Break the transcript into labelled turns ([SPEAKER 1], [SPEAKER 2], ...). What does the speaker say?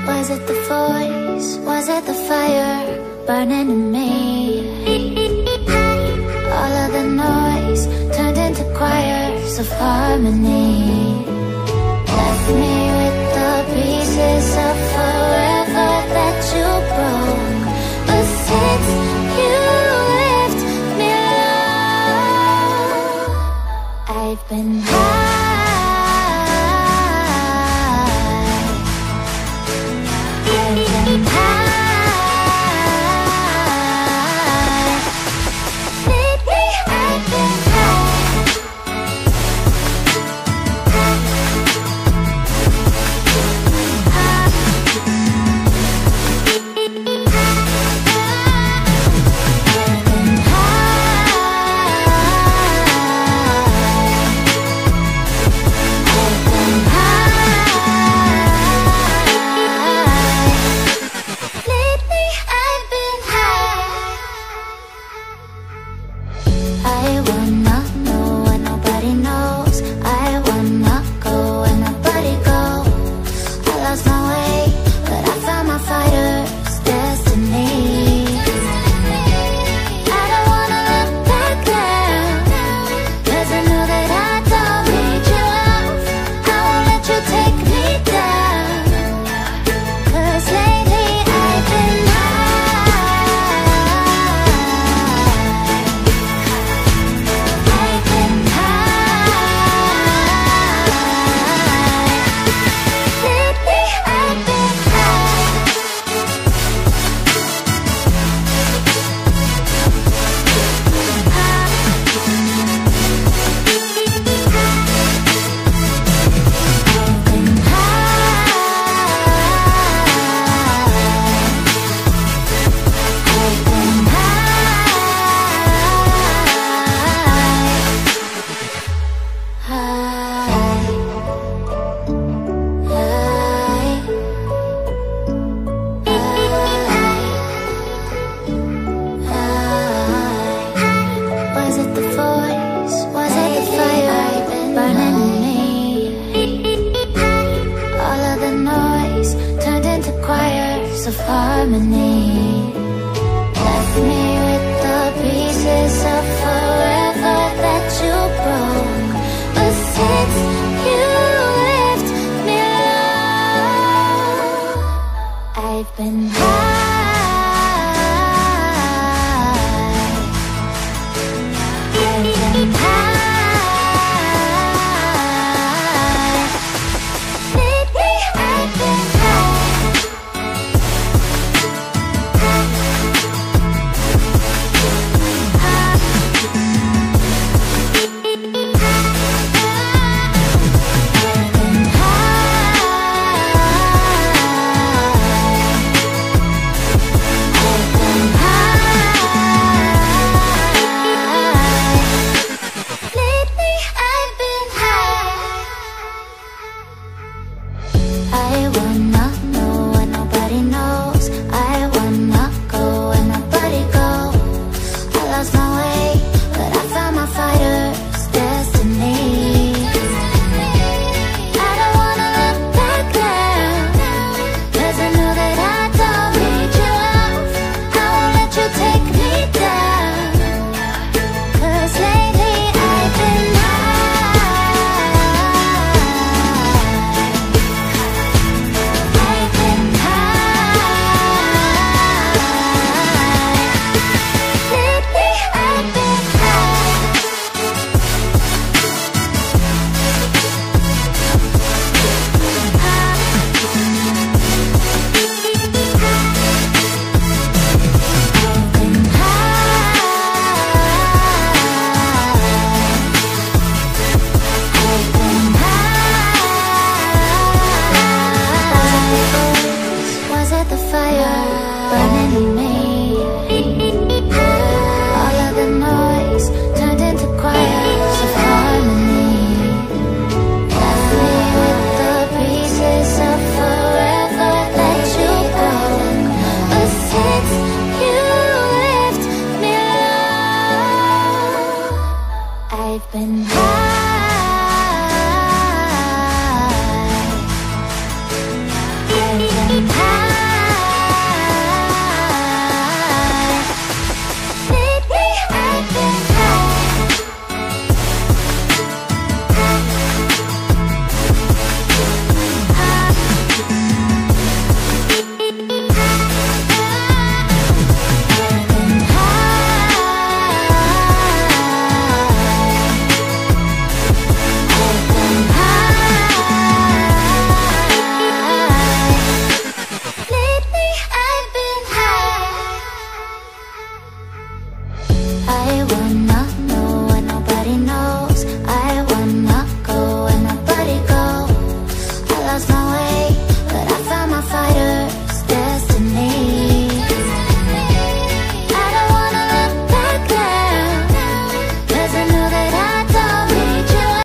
[SPEAKER 1] Was it the voice? Was it the fire burning in me? All of the noise turned into choirs of harmony. Left me with the pieces of forever that you broke. But since you left me alone, I've been high. Of harmony, left me with the pieces of forever that you broke. But since you left me alone, I've been high. I've been high. I want